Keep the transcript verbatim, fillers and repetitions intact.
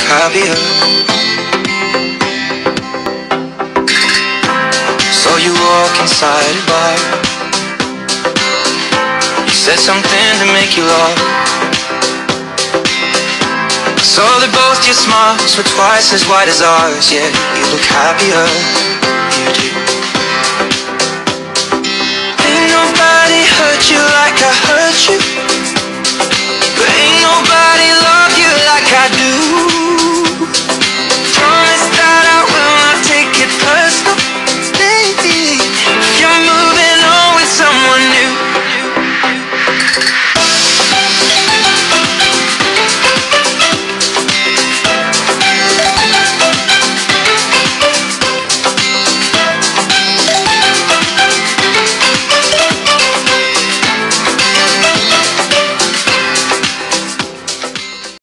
happier. Saw you walk inside a bar. You said something to make you laugh. Saw that both your smiles were twice as wide as ours. Yeah, you look happier, you do. Ain't nobody hurt you like I hurt you, but ain't nobody